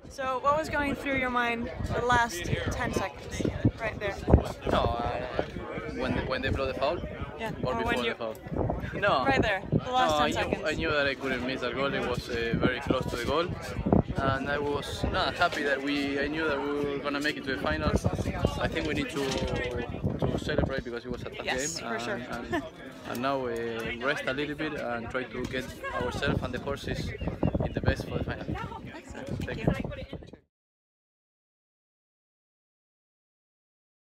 So what was going through your mind the last 10 seconds, right there? No, when they blow the foul, Yeah. or Or before when you, the foul. No, right there, the last no, 10 seconds. I knew that I couldn't miss that goal. It was very close to the goal, and I was not happy that I knew that we were gonna make it to the finals. I think we need to celebrate because it was a tough Yes, game, for sure. and now we rest a little bit and try to get ourselves and the horses in the best for the final. Excellent. Thank Thank you. you.